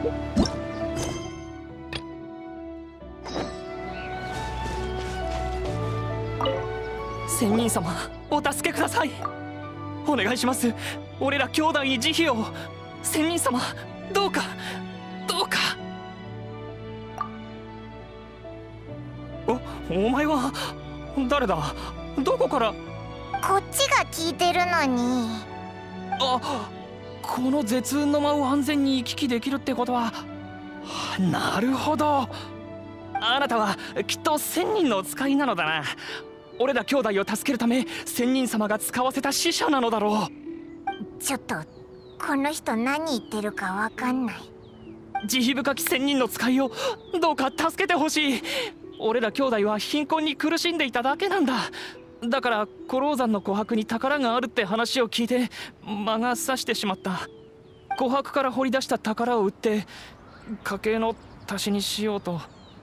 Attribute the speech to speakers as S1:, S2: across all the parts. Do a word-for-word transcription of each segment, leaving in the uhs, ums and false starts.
S1: 仙人様、お助けください。お願いします。俺ら兄弟に慈悲を。仙人様、どうかどうか。お、お前は誰だ？どこから？
S2: こっちが聞いてるのに。
S1: あ、この絶雲の間を安全に行き来できるってことは。なるほど。あなたはきっと仙人の使いなのだな。俺ら兄弟を助けるため仙人様が使わせた使者なのだろ
S2: う。ちょっとこの人何言ってるかわかんない。
S1: 慈悲深き仙人の使いをどうか助けてほしい。俺ら兄弟は貧困に苦しんでいただけなんだ。だから古老山の琥珀に宝があるって話を聞いて魔が差してしまった。琥珀から掘り出した宝を売って家計の足しにしようと。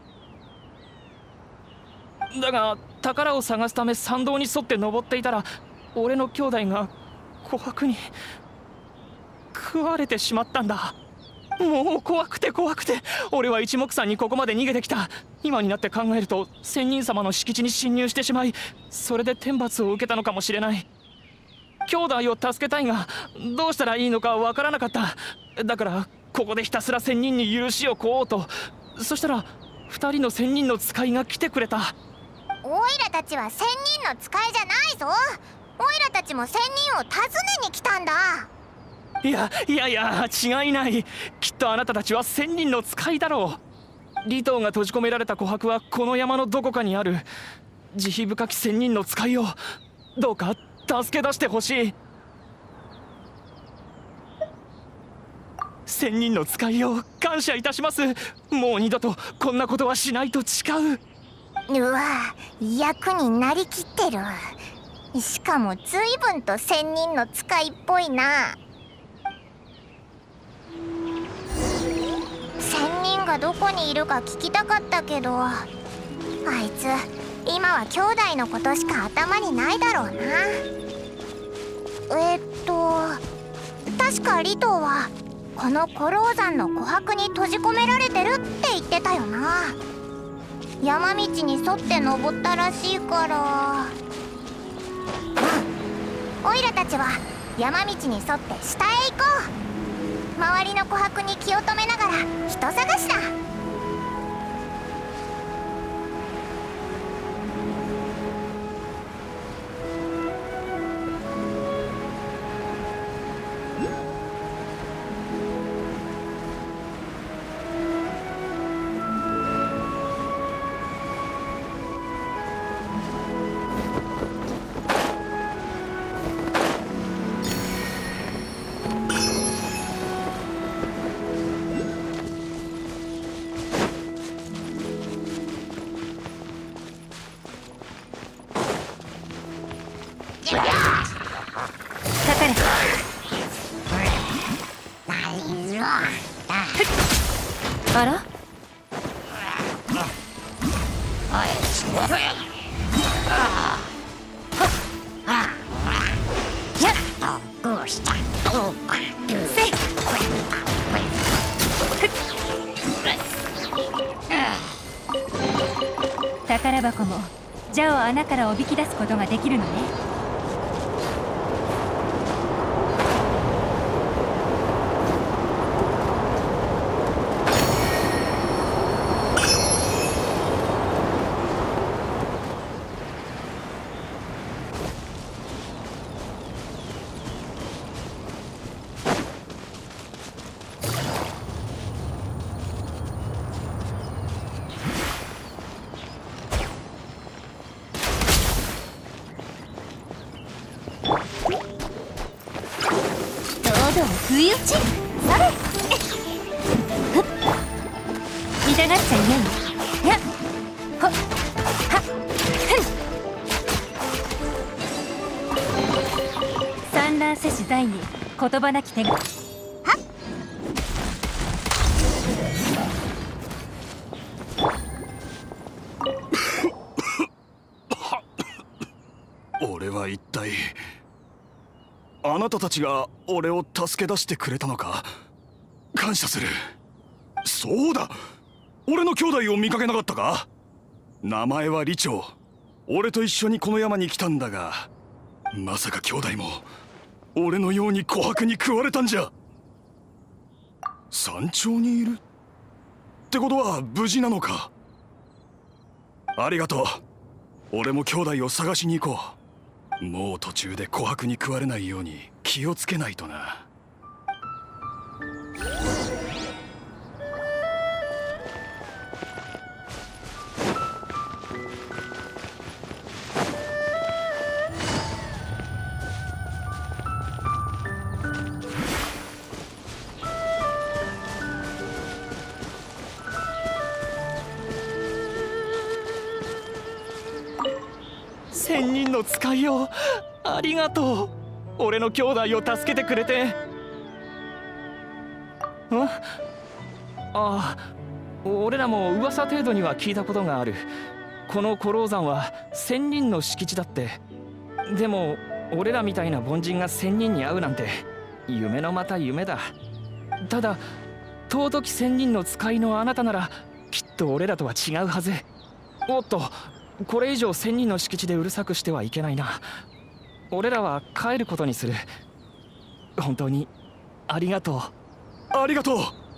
S1: だが宝を探すため山道に沿って登っていたら俺の兄弟が琥珀に食われてしまったんだ。もう怖くて怖くて俺は一目散にここまで逃げてきた。今になって考えると仙人様の敷地に侵入してしまいそれで天罰を受けたのかもしれない。兄弟を助けたいがどうしたらいいのかわからなかった。だからここでひたすら仙人に許しを請おうと。そしたら二人の仙人の使いが来てくれた。
S2: オイラたちは仙人の使いじゃないぞ。オイラたちも仙人を訪ねに来たんだ。
S1: いやいやいや違いない。きっとあなたたちは仙人の使いだろう。李東が閉じ込められた琥珀はこの山のどこかにある。慈悲深き仙人の使いをどうか助け出してほしい。仙人の使いを感謝いたします。もう二度とこんなことはしないと誓う。
S2: うわ、役になりきってる。しかも随分と仙人の使いっぽいな。仙人がどこにいるか聞きたかったけど、あいつ今は兄弟のことしか頭にないだろうな。えっと確か李東はこの古老山の琥珀に閉じ込められてるって言ってたよな。山道に沿って登ったらしいから。うん、オイラたちは山道に沿って下へ行こう。周りの琥珀に気を止めながら人探しだ。
S3: あら？宝箱も蛇を穴からおびき出すことができるのね。不意打ち、それ痛がっちゃいない。やっほっはっふん。産卵せし罪に言葉なき手が。はっ
S4: 俺は一体あなたたちが俺を助け出してくれたのか。感謝する。 そうだ、俺の兄弟を見かけなかったか？名前は李長。俺と一緒にこの山に来たんだが、まさか兄弟も俺のように琥珀に食われたんじゃ。山頂にいるってことは無事なのか？ありがとう。俺も兄弟を探しに行こう。もう途中で琥珀に食われないように気をつけないとな。
S1: 千人の使いよ、ありがとう。俺の兄弟を助けてくれて。ん？ああ、俺らも噂程度には聞いたことがある。この古老山は千人の敷地だって。でも俺らみたいな凡人が千人に会うなんて夢のまた夢だ。ただ尊き千人の使いのあなたならきっと俺らとは違うはず。おっと、これ以上千人の敷地でうるさくしてはいけないな。俺らは帰ることにする。本当にありがとう。
S4: ありがとう。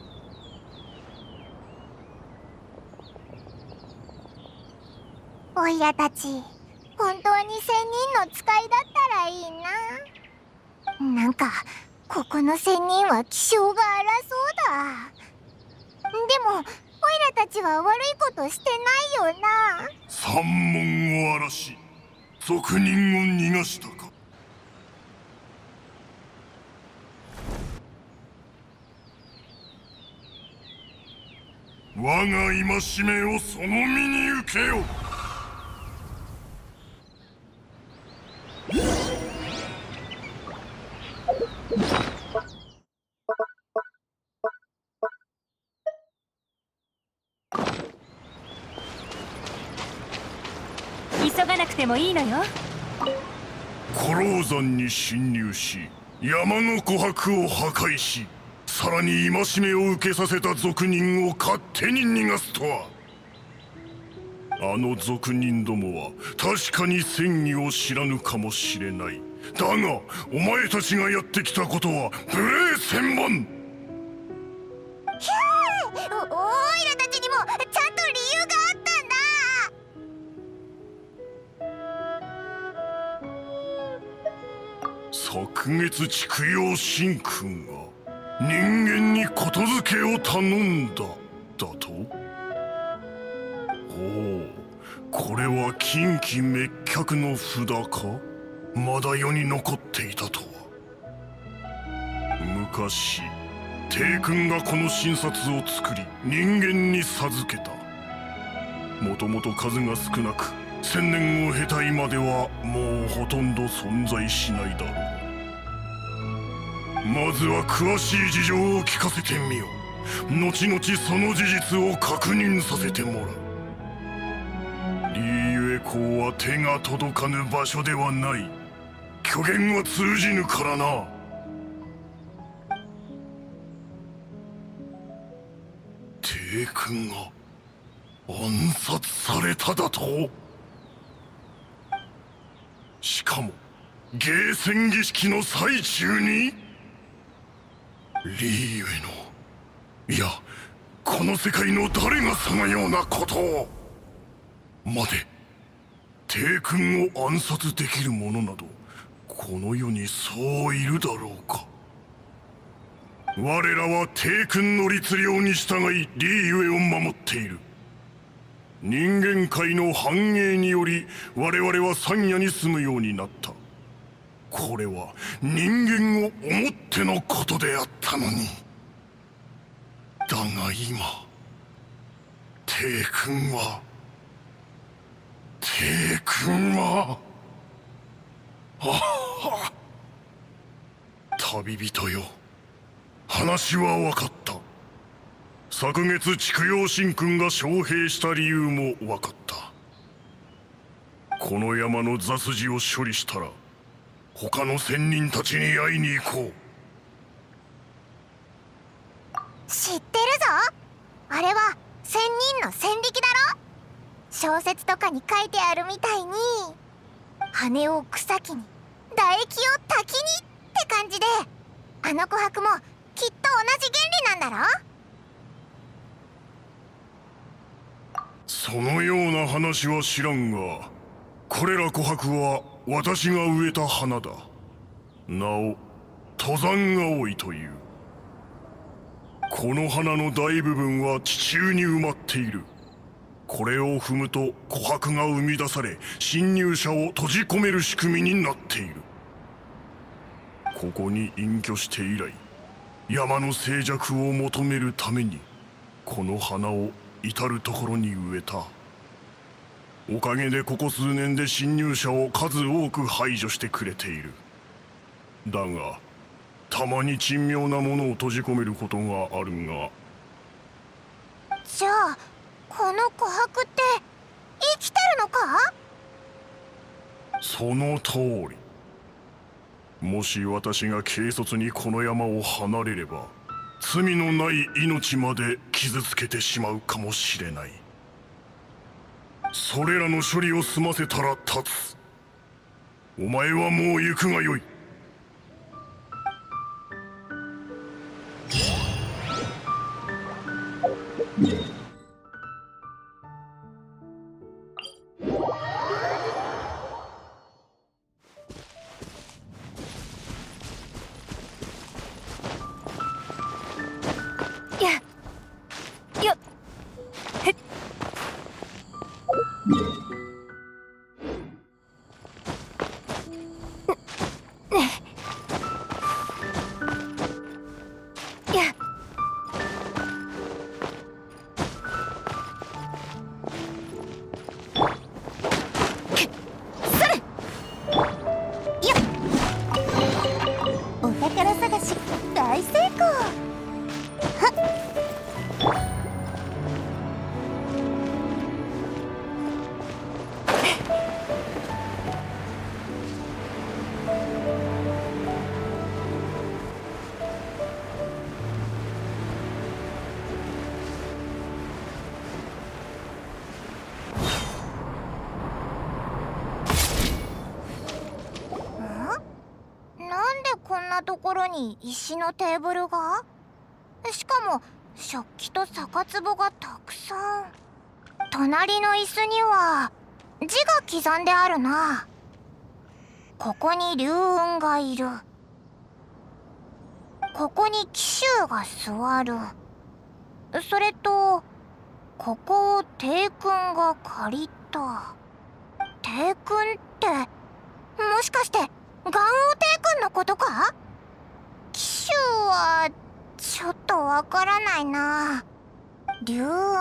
S2: おいらたち、本当に千人の使いだったらいいな。なんかここの千人は気性が荒そうだ。でもオイラたちは悪いことしてないよな。
S5: 山門を荒らし賊人を逃がしたか。我が戒めをその身に受けよ。
S3: 急がなくてもいいのよ。
S5: 古老山に侵入し山の琥珀を破壊し、さらに戒めを受けさせた賊人を勝手に逃がすとは。あの賊人どもは確かに戦意を知らぬかもしれない。だがお前たちがやってきたことは無礼千万。
S2: ひゃー、おオイラたちにもちゃんと理由があったんだ。
S5: 昨月筑陽神君が人間にことづけを頼んだだと。おお、これは近畿滅却の札か。まだ世に残っていたとは。昔帝君がこの神札を作り人間に授けた。もともと数が少なく千年を経た今ではもうほとんど存在しないだろう。まずは詳しい事情を聞かせてみよ。後々その事実を確認させてもらう。リーユエ港は手が届かぬ場所ではない。虚言は通じぬからな。帝君が暗殺されただと。しかも迎戦儀式の最中に。リーユエの、いやこの世界の誰がそのようなことを。まで帝君を暗殺できる者などこの世にそういるだろうか。我らは帝君の律令に従いリーユエを守っている。人間界の繁栄により我々は山野に住むようになった。これは人間を思ってのことであったのに。だが今帝君は帝君はああ、旅人よ、話は分かった。昨月筑陽神君が招聘した理由も分かった。この山の雑事を処理したら他の仙人たちに会いに行こう。
S2: 知ってるぞ。 あれは仙人の戦力だろ。小説とかに書いてあるみたいに羽を草木に唾液を滝にって感じで、あの琥珀もきっと同じ原理なんだろ。
S5: そのような話は知らんが、これら琥珀は私が植えた花だ。なお登山葵という。この花の大部分は地中に埋まっている。これを踏むと琥珀が生み出され、侵入者を閉じ込める仕組みになっている。ここに隠居して以来、山の静寂を求めるためにこの花を至る所に植えた。おかげでここ数年で侵入者を数多く排除してくれている。だがたまに珍妙なものを閉じ込めることがあるが。
S2: じゃあこの琥珀って生きてるのか？
S5: その通り。もし私が軽率にこの山を離れれば、罪のない命まで傷つけてしまうかもしれない。それらの処理を済ませたら立つ。お前はもう行くがよい。
S2: ところに石のテーブルが、しかも食器と酒壺がたくさん。隣の椅子には字が刻んであるな。ここに龍雲がいる。ここに紀州が座る。それとここを帝君が借りた。帝君ってもしかして元王帝君のことか？紀州はちょっとわからないな。龍雲、そう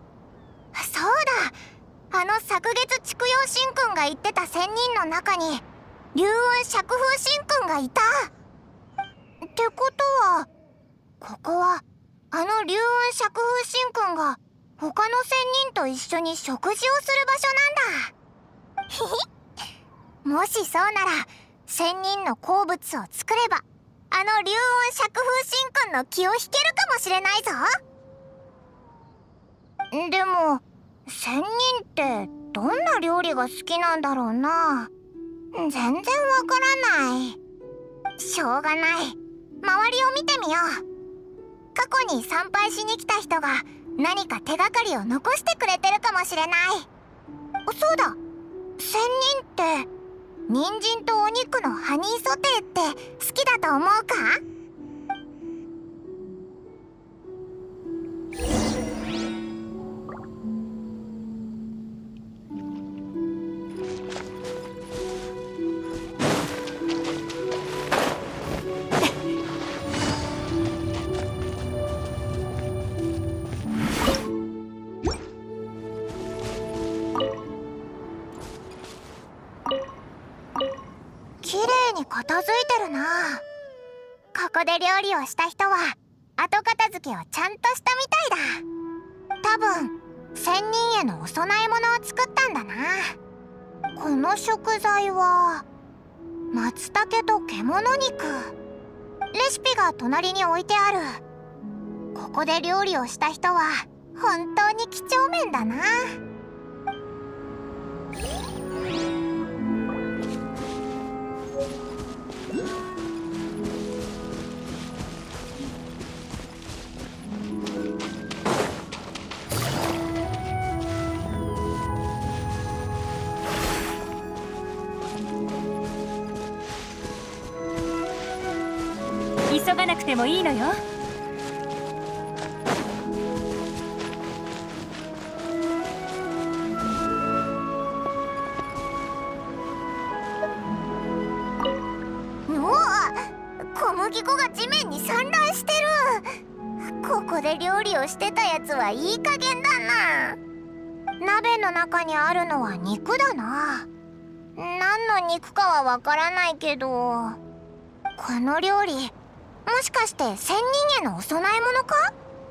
S2: だ、あの昨月筑陽神君が言ってた仙人の中に龍雲釈風神君がいたってことは、ここはあの龍雲釈風神君が他の仙人と一緒に食事をする場所なんだ。もしそうなら仙人の好物を作れば、あの龍雲釈風神君の気を引けるかもしれないぞ。でも仙人ってどんな料理が好きなんだろうな。全然わからない。しょうがない、周りを見てみよう。過去に参拝しに来た人が何か手がかりを残してくれてるかもしれない。そうだ、仙人って人参とお肉のハニーソテーって好きだと思うか？綺麗に片付いてるな。ここで料理をした人は後片付けをちゃんとしたみたいだ。多分仙人へのお供え物を作ったんだな。この食材は松茸と獣肉。レシピが隣に置いてある。ここで料理をした人は本当に几帳面だな。
S3: 急がなくてもいいのよ。
S2: おお、小麦粉が地面に散乱してる。ここで料理をしてたやつはいい加減だな。鍋の中にあるのは肉だな。何の肉かはわからないけど、この料理もしかして仙人へのお供え物か？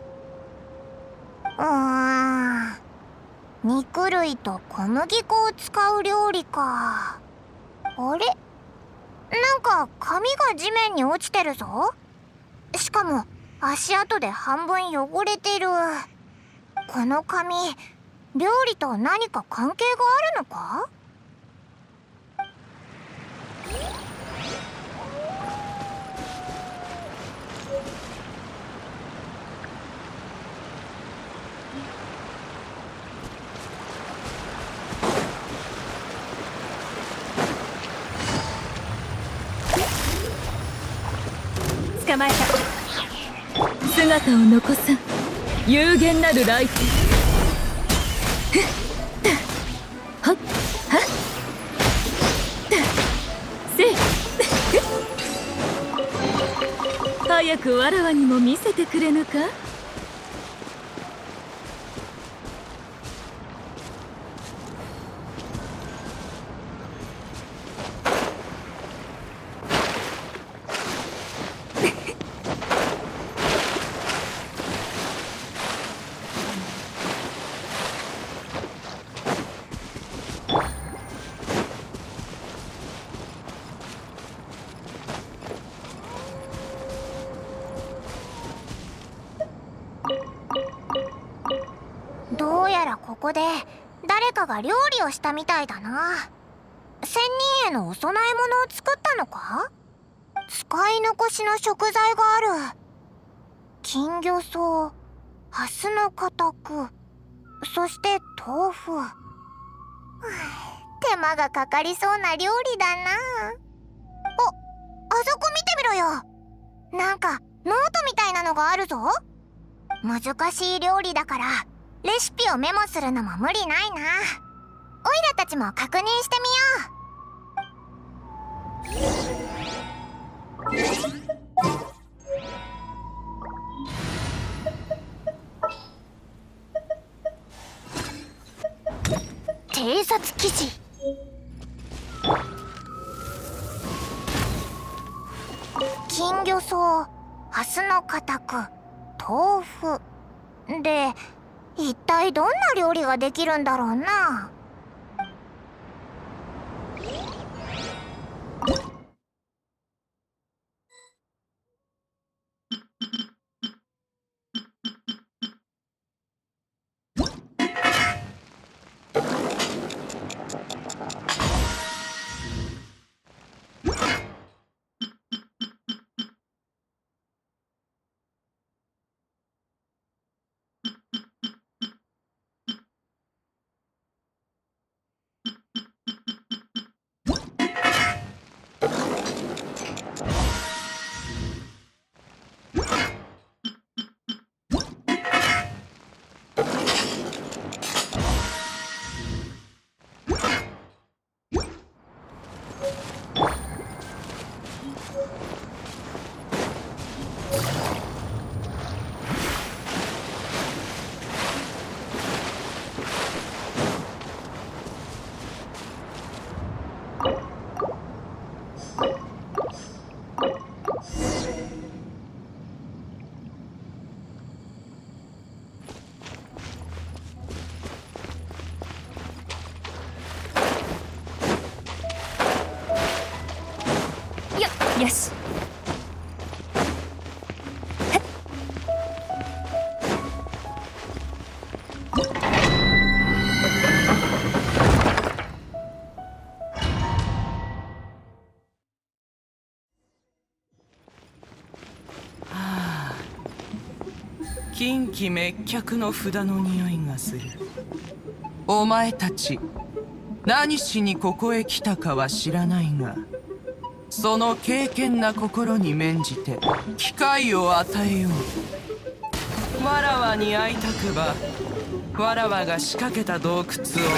S2: うーん、肉類と小麦粉を使う料理か。あれ、なんか紙が地面に落ちてるぞ。しかも足跡で半分汚れてる。この紙、料理と何か関係があるのか？
S3: 捕まえた。
S6: 姿を残さん有限なる来店。はっはっせい早くわらわにも見せてくれぬか。
S2: どうやらここで誰かが料理をしたみたいだな。仙人へのお供え物を作ったのか？使い残しの食材がある。金魚草、ハスの固く、そして豆腐。手間がかかりそうな料理だな。お、あそこ見てみろよ。なんかノートみたいなのがあるぞ。難しい料理だからレシピをメモするのも無理ないな。オイラたちも確認してみよう。偵察記事。金魚草、ハスの固く、豆腐で、一体どんな料理ができるんだろうな。
S7: 近畿滅却の札の匂いがする。お前たち何しにここへ来たかは知らないが、その敬虔な心に免じて機会を与えよう。わらわに会いたくば、わらわが仕掛けた洞窟を通ってくるがよ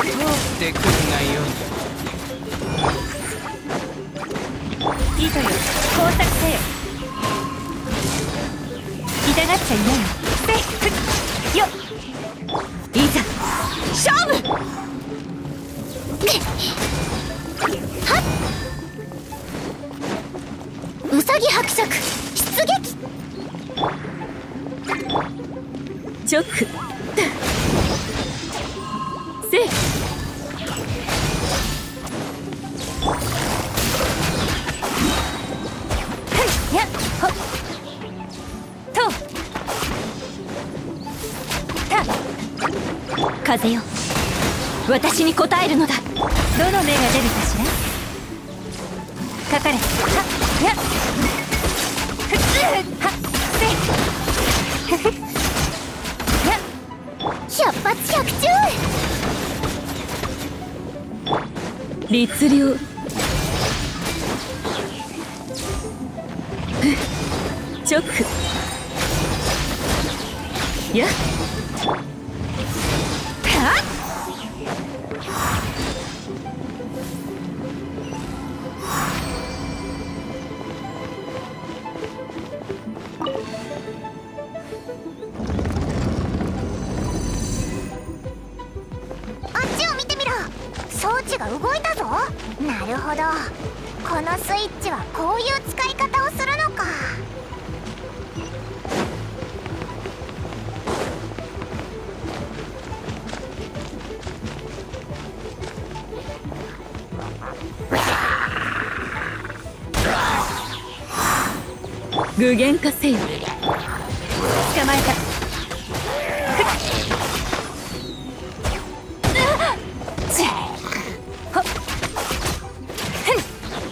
S3: い。いいとよ、工作せよ。痛がっちゃいないの。せっよっ、いざ勝負。
S2: はっ、うさぎ伯爵出撃。
S6: チョックせい。
S3: やっほっとた
S6: 風よ、私に応えるのだ。
S3: どの目が出るかしら。かかれ。はっやっふっはっせいやっ
S2: 百発百中。
S6: 律令チョックやっ
S2: はっ、あっちを見てみろ。装置が動いたぞ。なるほど、このスイッチはこういう使い方をするのか。
S6: 具現化せよ。
S3: 捕まえた。ちほっふん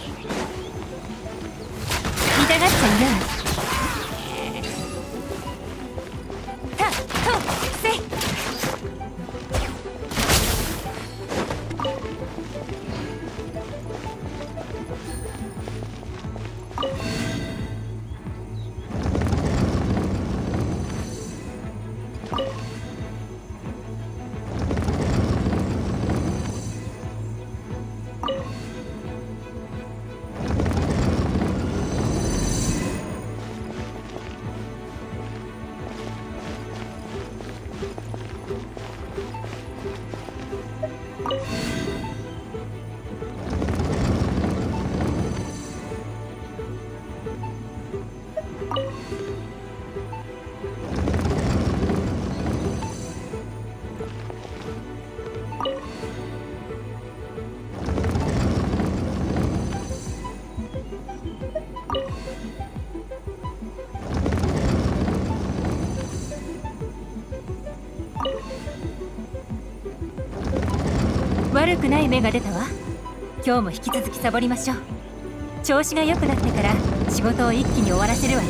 S3: 痛がっちゃいない。たとせい悪くない芽が出たわ。今日も引き続きサボりましょう。調子が良くなってから仕事を一気に終わらせるわよ。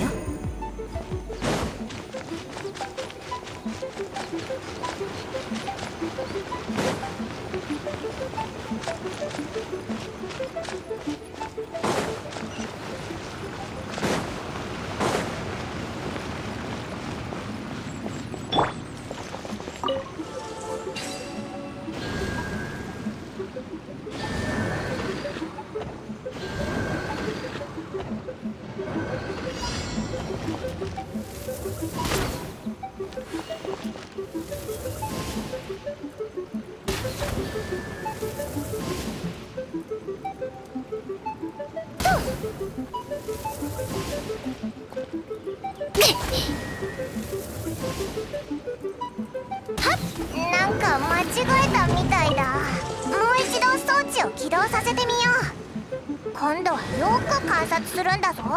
S2: なんか間違えたみたいだ。もう一度装置を起動させてみよう。今度はよく観察するんだぞ。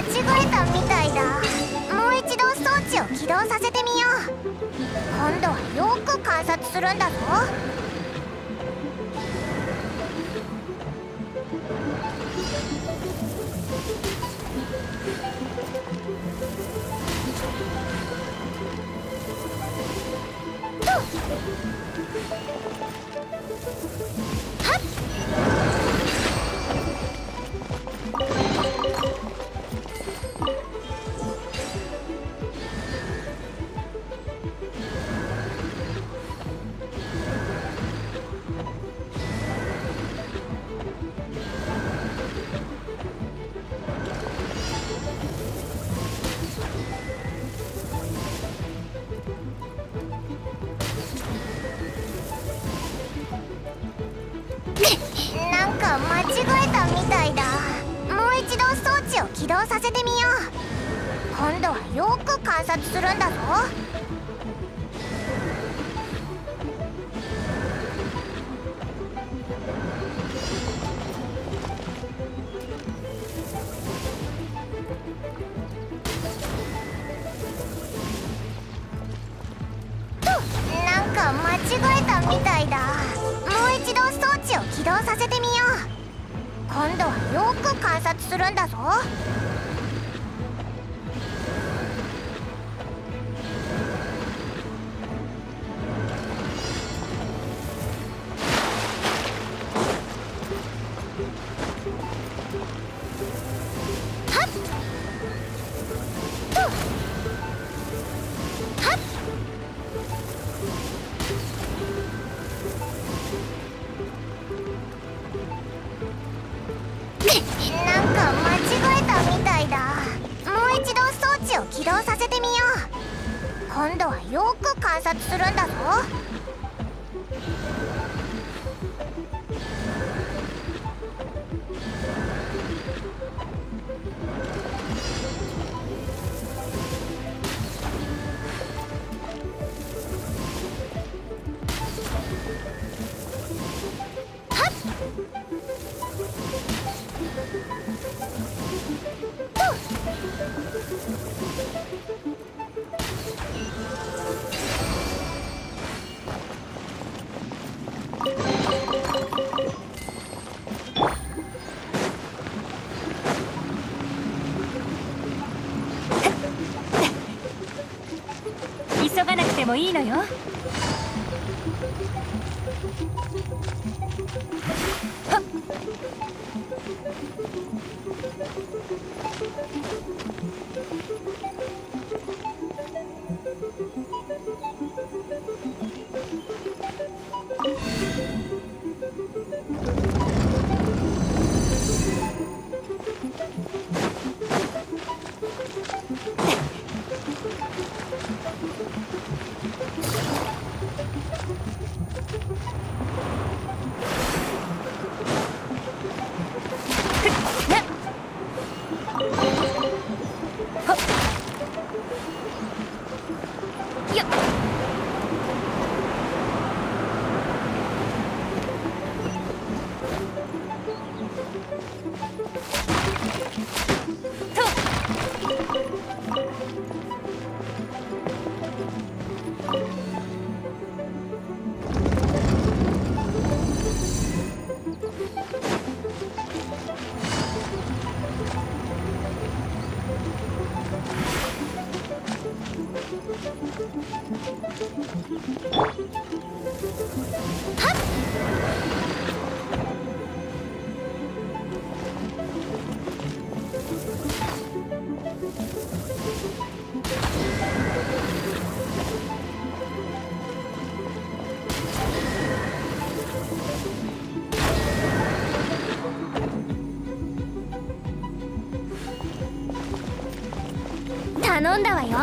S2: 違えたみたいだ。もう一度装置を起動させてみよう。今度はよく観察するんだぞ。なんか間違えたみたいだ。もう一度装置を起動させてみよう。今度はよく観察するんだぞ。なんか間違えたみたいだ。もう一度装置を起動させてみよう。今度はよく観察するんだぞ。はっとはっなんか間違えたみたいだ。もう一度装置を起動させてみよう。今度はよく観察するんだぞ。
S3: 急がなくてもいいのよ。はっ頼んだわよ。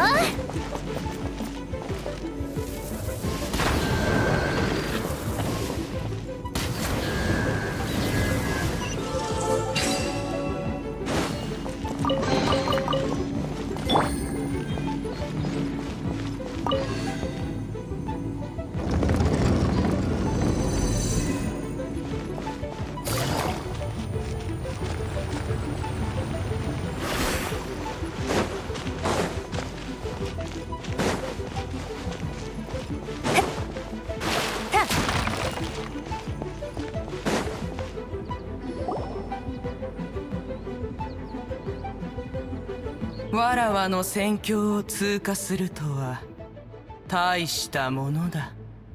S7: わらわの戦況を通過するとは大したものだ。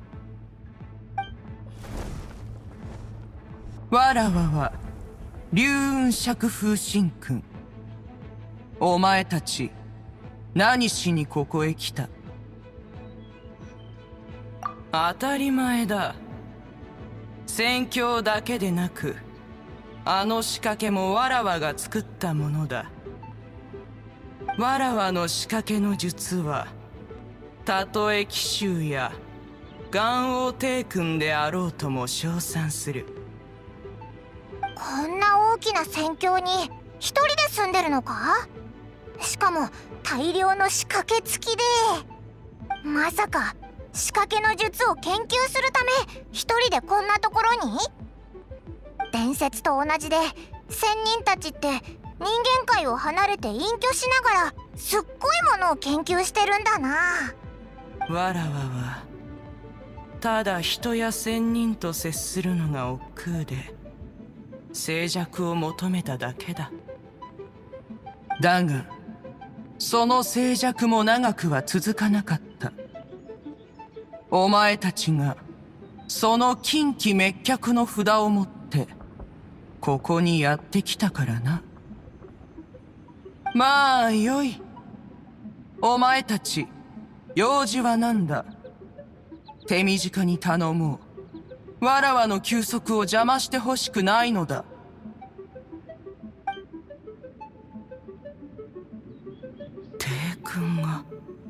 S7: わらわは龍雲釈風神君。お前たち何しにここへ来た？当たり前だ。戦況だけでなくあの仕掛けもわらわが作ったものだ。わらわの仕掛けの術はたとえ紀州や元王帝君であろうとも称賛する。
S2: こんな大きな戦況に一人で住んでるのか？しかも大量の仕掛け付きで、まさか仕掛けの術を研究するため一人でこんなところに？伝説と同じで仙人たちって人間界を離れて隠居しながらすっごいものを研究してるんだな。
S7: わらわはただ人や仙人と接するのが億劫で静寂を求めただけだ。だがその静寂も長くは続かなかった。お前たちがその近畿滅却の札を持ってここにやってきたからな。まあよい。お前たち用事は何だ？手短に頼もう。わらわの休息を邪魔してほしくないのだ。帝君が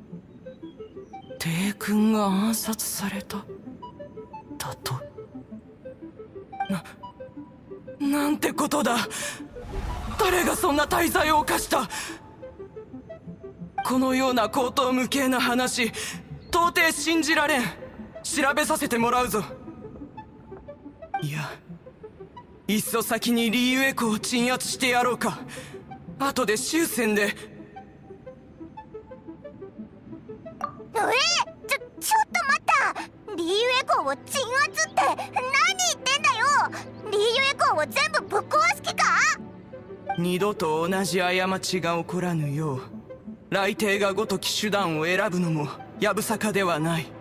S7: 帝君が暗殺されただと？ななんてことだ。誰がそんな大罪を犯した？このような荒唐無稽な話到底信じられん。調べさせてもらうぞ。いや、いっそ先にリーユエコを鎮圧してやろうか。後で終戦で。
S2: えっ、ちょちょっと待った。リーユエコを鎮圧って何言ってんだよ。リーユエコを全部ぶっ壊す気か？
S7: 二度と同じ過ちが起こらぬよう雷帝がごとき手段を選ぶのもやぶさかではない。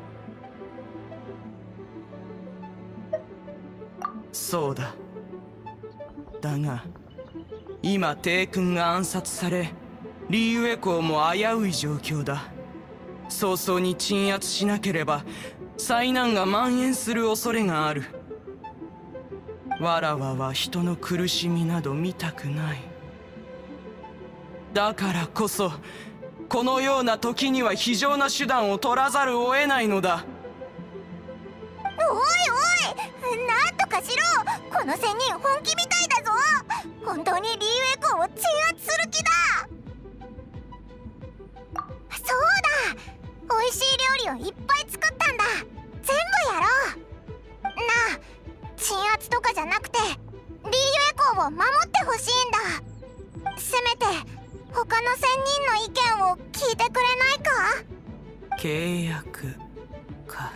S7: そうだ。だが今帝君が暗殺されリーユエコーも危うい状況だ。早々に鎮圧しなければ災難が蔓延する恐れがある。わらわは人の苦しみなど見たくない。だからこそこのような時には非常な手段を取らざるを得ないのだ。
S2: おいおい、なんとかしろ。この仙人本気みたいだぞ。本当にリーユエコーを鎮圧する気だ。そうだ、美味しい料理をいっぱい作ったんだ。全部やろうなあ。鎮圧とかじゃなくてリーユエコーを守ってほしいんだ。せめて他の仙人の意見を聞いてくれないか？
S7: 契約か。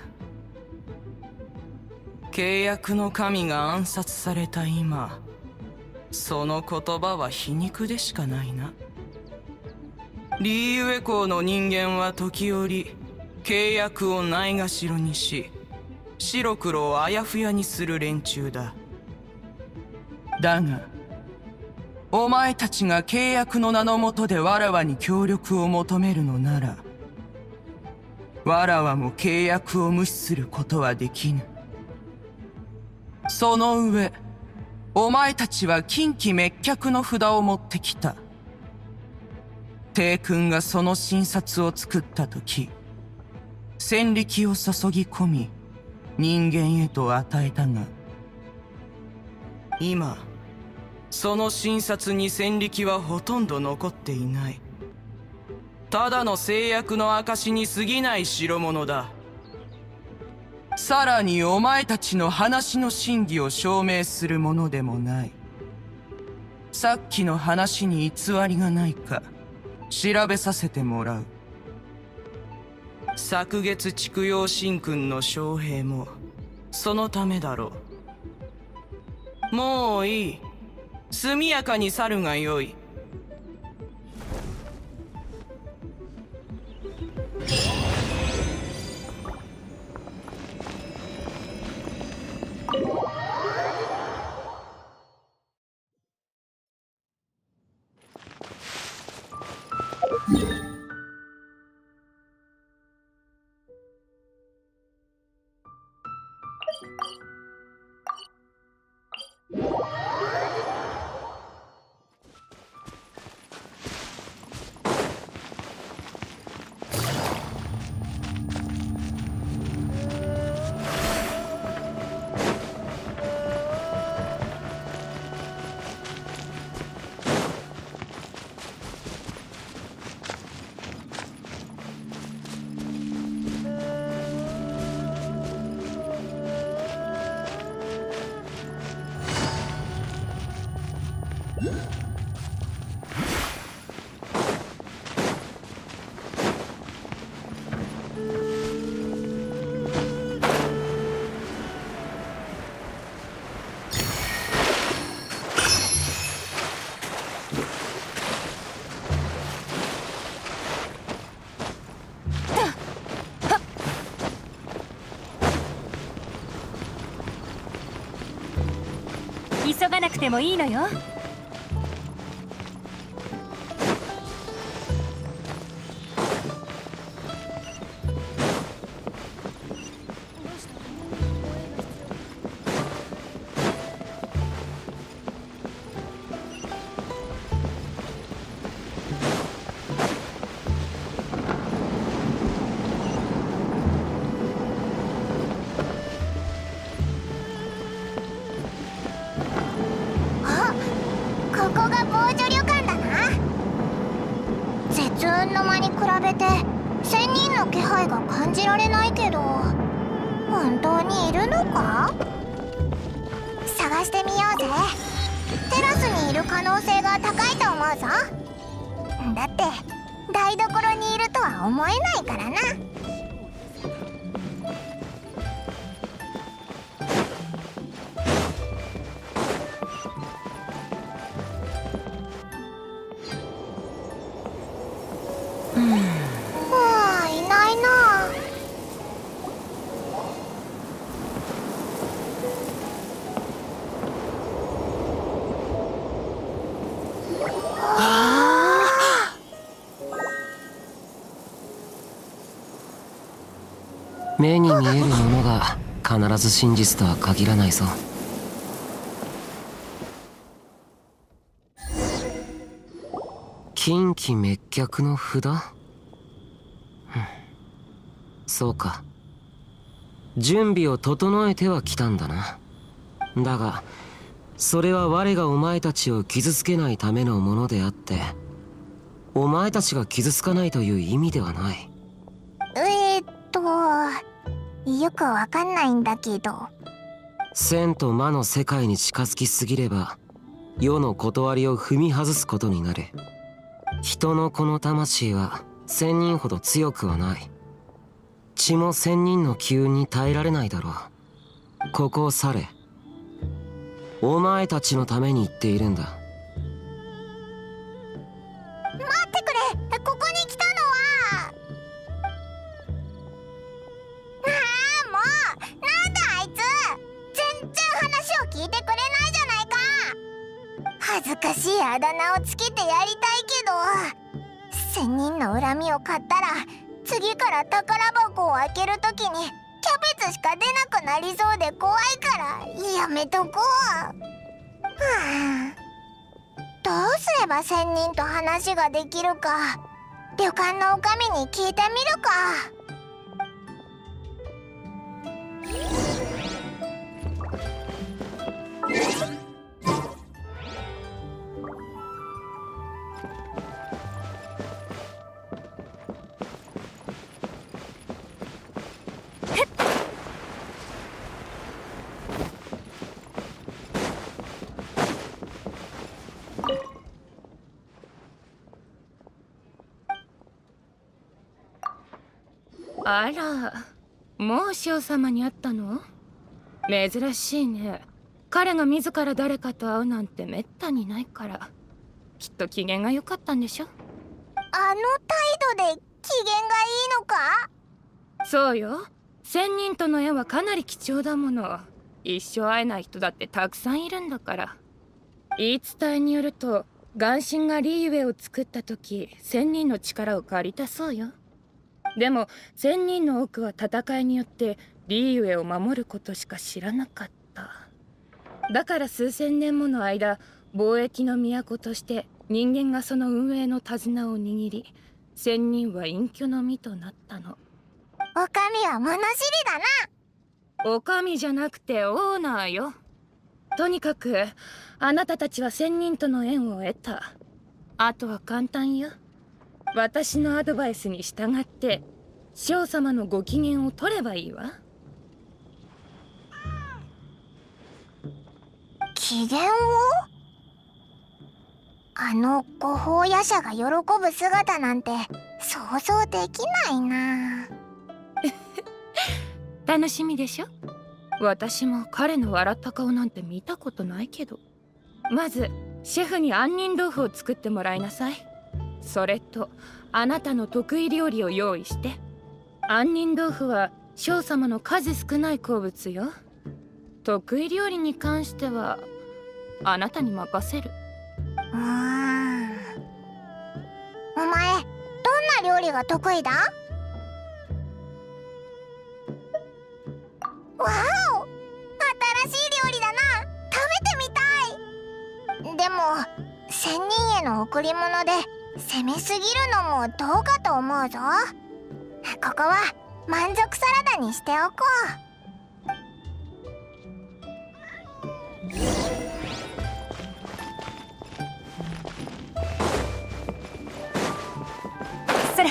S7: 契約の神が暗殺された今、その言葉は皮肉でしかないな。リーユエコーの人間は時折契約をないがしろにし白黒をあやふやにする連中だ。だがお前たちが契約の名のもとでわらわに協力を求めるのなら、わらわも契約を無視することはできぬ。その上お前たちは近畿滅却の札を持ってきた。帝君がその新札を作った時戦力を注ぎ込み人間へと与えたが、今その新札に戦力はほとんど残っていない。ただの制約の証に過ぎない代物だ。さらにお前たちの話の真偽を証明するものでもない。さっきの話に偽りがないか調べさせてもらう。昨月筑陽神君の将兵もそのためだろう。もういい。速やかに去るがよい。
S3: 急がなくてもいいのよ。
S2: 感じられないけど、本当にいるのか？探してみようぜ。テラスにいる可能性が高いと思うぞ。だって台所にいるとは思えないからな。
S8: 目に見えるものが必ず真実とは限らないぞ。近畿滅却の札？そうか。準備を整えてはきたんだな。だがそれは我がお前たちを傷つけないためのものであって、お前たちが傷つかないという意味ではない。
S2: えーっとよくわかんないんだけど。
S8: 千と魔の世界に近づきすぎれば世の断りを踏み外すことになる。人のこの魂は千人ほど強くはない。血も千人の機運に耐えられないだろう。ここを去れ。お前たちのために言っているんだ。
S2: 待ってくれ。ここに来たのは。ああ、もうなんだあいつ。全然話を聞いてくれないじゃないか。恥ずかしいあだ名をつけてやりたいけど、千人の恨みを買ったら次から宝箱を開けるときにキャベツしか出なくなりそうで怖いからやめとこう。はあ、どうすれば仙人と話ができるか旅館の女将に聞いてみるか。
S6: あら、もう塩様に会ったの？珍しいね。彼が自ら誰かと会うなんてめったにないから。きっと機嫌が良かったんでしょ？
S2: あの態度で機嫌がいいのか？
S6: そうよ。仙人との縁はかなり貴重だもの。一生会えない人だってたくさんいるんだから。言い伝えによると、眼神がリーウェイを作った時、仙人の力を借りたそうよ。でも仙人の多くは戦いによってリーウェイを守ることしか知らなかった。だから数千年もの間、貿易の都として人間がその運営の手綱を握り、仙人は隠居の身となったの。
S2: おかみは物知りだ
S6: な。おかみじゃなくてオーナーよ。とにかくあなたたちは仙人との縁を得た。あとは簡単よ。私のアドバイスに従って塩様のご機嫌を取ればいいわ。
S2: 機嫌を？ あの五法夜叉が喜ぶ姿なんて想像できないな。
S6: 楽しみでしょ。私も彼の笑った顔なんて見たことないけど。まずシェフに杏仁豆腐を作ってもらいなさい。それとあなたの得意料理を用意して。杏仁豆腐は将様の数少ない好物よ。得意料理に関してはあなたに任せる。
S2: うーん。お前どんな料理が得意だ？わお、新しい料理だな。食べてみたい。でも仙人への贈り物で攻めすぎるのもどうかと思うぞ。ここは満足サラダにしておこう。
S3: それ。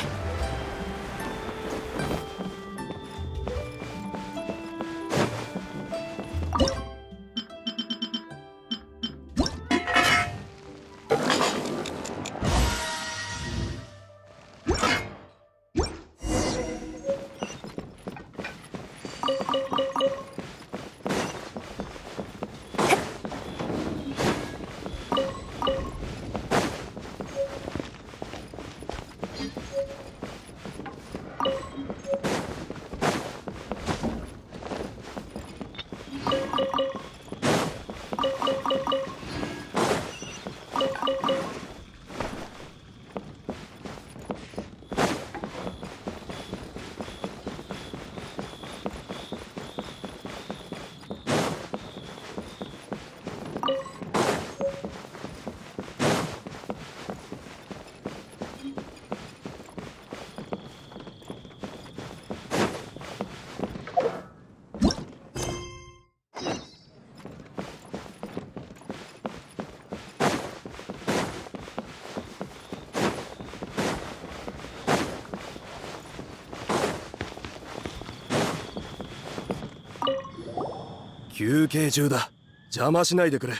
S4: 休憩中だ。邪魔しないでくれ。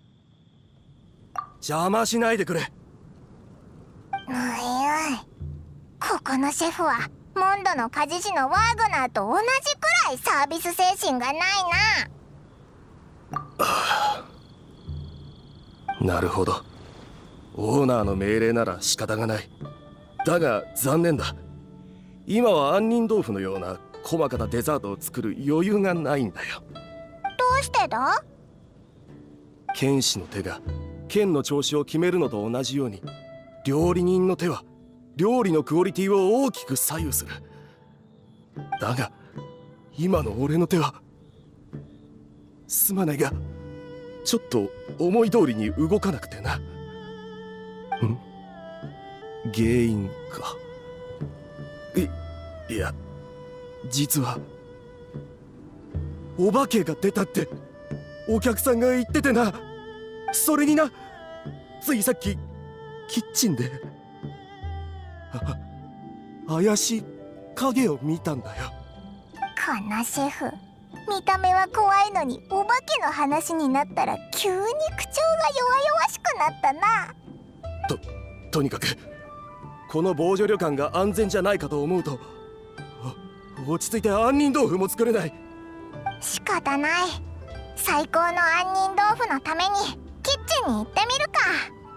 S4: 邪魔しないでくれ。
S2: ういおい、ここのシェフはモンドの鍛冶師のワーグナーと同じくらいサービス精神がないな。
S4: ああ、なるほど。オーナーの命令なら仕方がない。だが残念だ。今は杏仁豆腐のような細かなデザートを作る余裕がないんだよ。
S2: どうしてだ？
S4: 剣士の手が剣の調子を決めるのと同じように、料理人の手は料理のクオリティを大きく左右する。だが今の俺の手は、すまないがちょっと思い通りに動かなくてな。ん？原因か。い、いや、実はお化けが出たってお客さんが言っててな。それにな、ついさっきキッチンであ怪しい影を見たんだよ。
S2: このシェフ、見た目は怖いのにお化けの話になったら急に口調が弱々しくなったな。
S4: ととにかくこの防除旅館が安全じゃないかと思うと、落ち着いて杏仁豆腐も作れない。
S2: 仕方ない。最高の杏仁豆腐のためにキッチンに行ってみるか。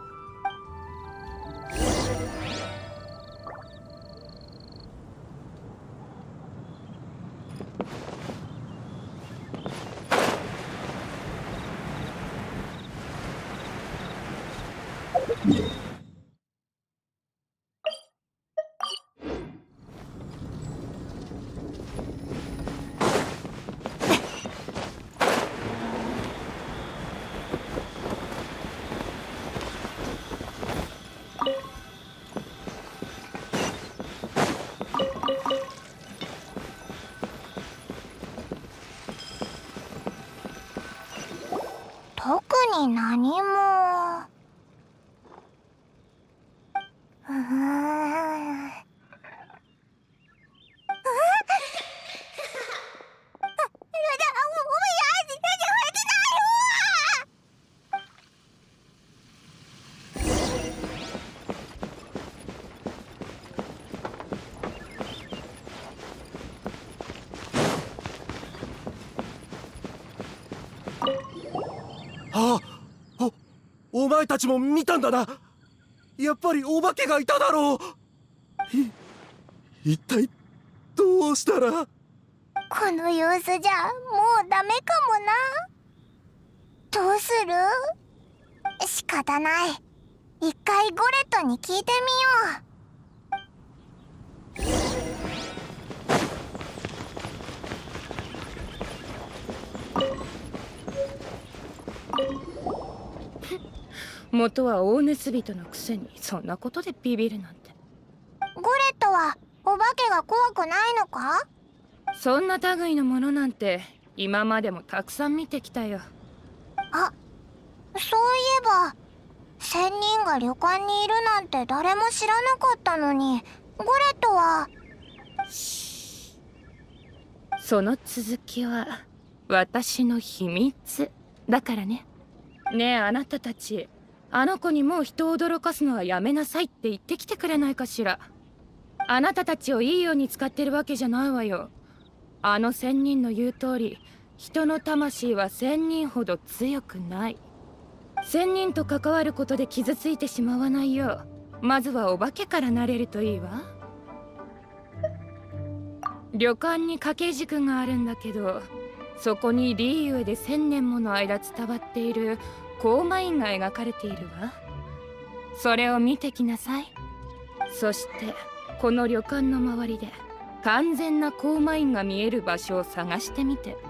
S2: 特に何も。うーん。
S9: ああ、お、お前たちも見たんだな。やっぱりお化けがいただろう。い、一体どうしたら。
S2: この様子じゃもうダメかもな。どうする？仕方ない。一回ゴレットに聞いてみよ
S6: う。元は大盗人のくせにそんなことでビビるなんて。
S2: ゴレットはお化けが怖くないのか？
S6: そんな類のものなんて今までもたくさん見てきたよ。
S2: あ、そういえば仙人が旅館にいるなんて誰も知らなかったのに、ゴレットは。
S6: その続きは私の秘密だからね。ねえあなたたち、あの子にもう人を驚かすのはやめなさいって言ってきてくれないかしら。あなたたちをいいように使ってるわけじゃないわよ。あの仙人の言う通り、人の魂は仙人ほど強くない。仙人と関わることで傷ついてしまわないよう、まずはお化けからなれるといいわ。旅館に掛け軸があるんだけど、そこにリーユエで千年もの間伝わっている高魔印が描かれているわ。それを見てきなさい。そしてこの旅館の周りで完全な高魔印が見える場所を探してみて。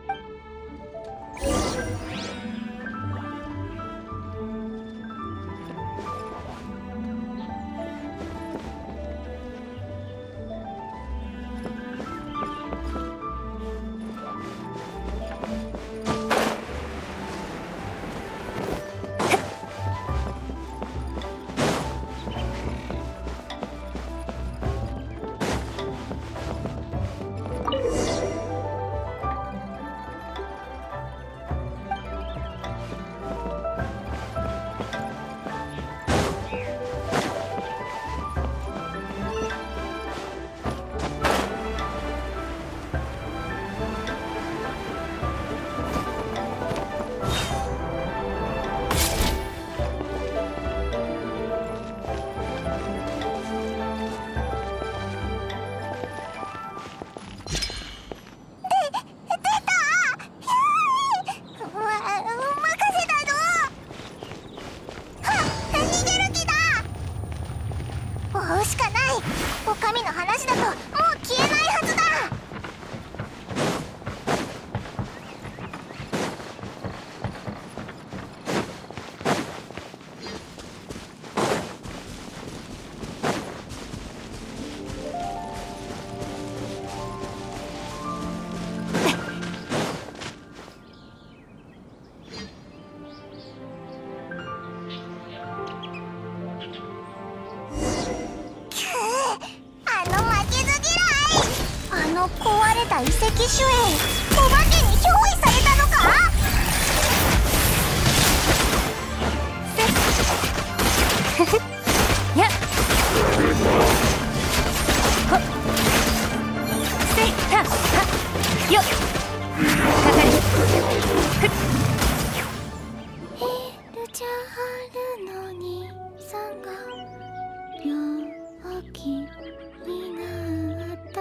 S2: 遺跡種へお化けに憑依されたのか？
S3: やっほっせいたはっよっかかりふっ
S2: エルチャールの兄さんが病気になった。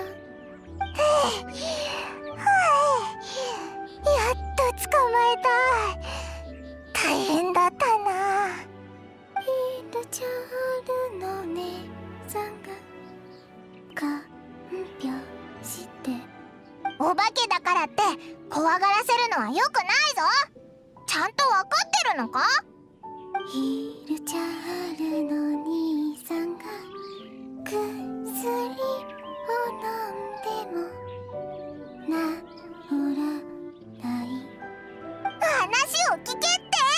S2: やっと捕まえた。大変だったな。エルチャールの姉さんが看病して。お化けだからって怖がらせるのはよくないぞ。ちゃんと分かってるのか？エルチャールの兄さんが薬を飲んでも治らない。話を聞けって。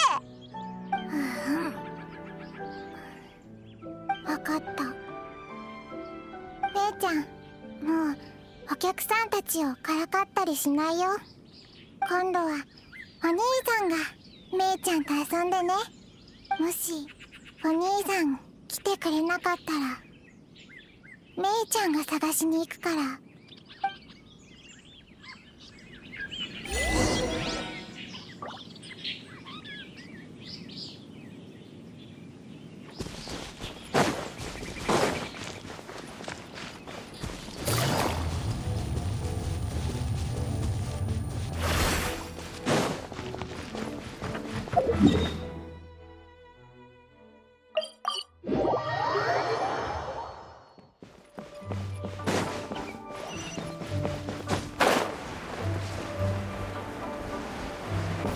S2: 分かった。姉ちゃん、もうお客さんたちをからかったりしないよ。今度はお兄さんがめいちゃんと遊んでね。もしお兄さん来てくれなかったらめいちゃんが探しに行くから。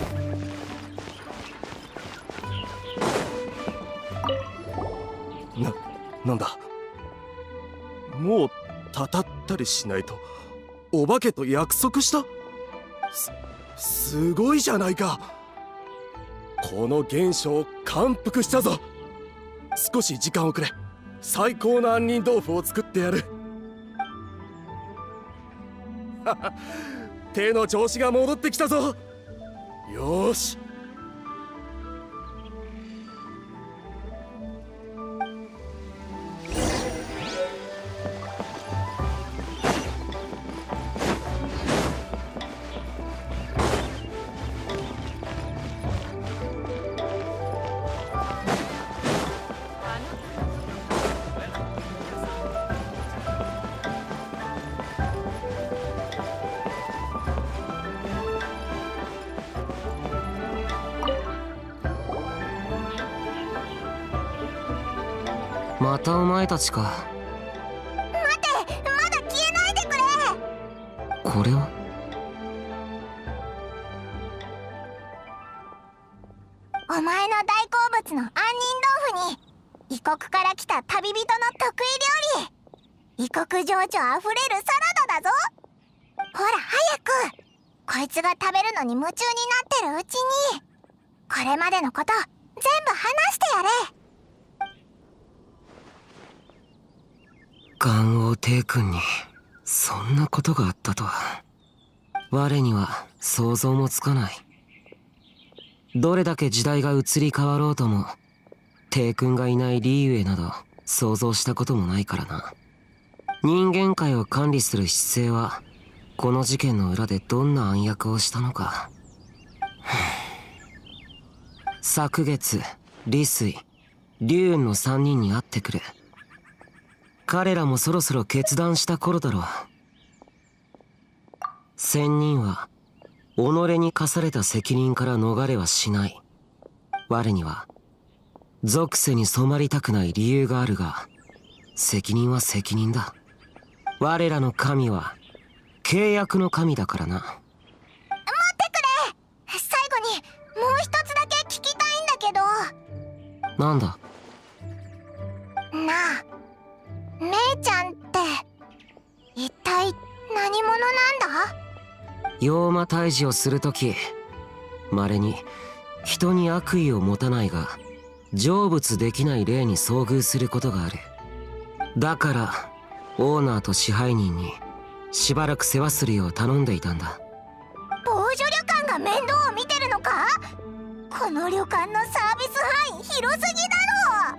S9: な、なんだ。もうたたったりしないとお化けと約束した？す、すごいじゃないか。この現象を感服したぞ。少し時間をくれ。最高の杏仁豆腐を作ってやる。手の調子が戻ってきたぞ。よーし。
S8: またお前たちか。
S2: 待て、まだ消えないでくれ。
S8: これは
S2: お前の大好物の杏仁豆腐に異国から来た旅人の得意料理、異国情緒あふれるサラダだぞ。ほら早く。こいつが食べるのに夢中になってるうちにこれまでのこと全部話してやれ。
S8: 元王帝君にそんなことがあったとは我には想像もつかない。どれだけ時代が移り変わろうとも帝君がいないリーウェイなど想像したこともないからな。人間界を管理する姿勢はこの事件の裏でどんな暗躍をしたのか。昨月李水龍雲のさんにんに会ってくる。彼らもそろそろ決断した頃だろう。仙人は己に課された責任から逃れはしない。我には属性に染まりたくない理由があるが、責任は責任だ。我らの神は契約の神だからな。
S2: 待ってくれ。最後にもう一つだけ聞きたいんだけど。
S8: なんだ。
S2: なあ、姉ちゃんって一体何者なんだ？
S8: 妖魔退治をするとき稀に人に悪意を持たないが成仏できない霊に遭遇することがある。だからオーナーと支配人にしばらく世話するよう頼んでいたんだ。
S2: 防除旅館が面倒を見てるのか？この旅館のサービス範囲広すぎだろ。